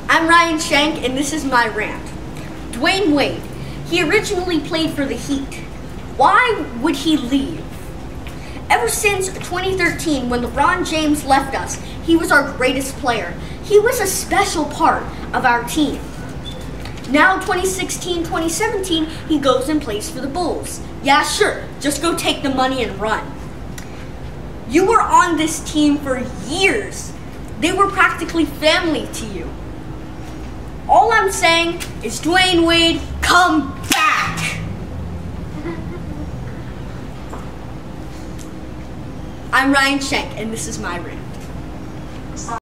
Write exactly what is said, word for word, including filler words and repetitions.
I'm Ryan Shank, and this is my rant. Dwayne Wade, he originally played for the Heat. Why would he leave? Ever since twenty thirteen, when LeBron James left us, he was our greatest player. He was a special part of our team. Now twenty sixteen, twenty seventeen, he goes and plays for the Bulls. Yeah, sure, just go take the money and run. You were on this team for years. They were practically family to you. All I'm saying is, Dwayne Wade, come back! I'm Ryan Shank, and this is my rant.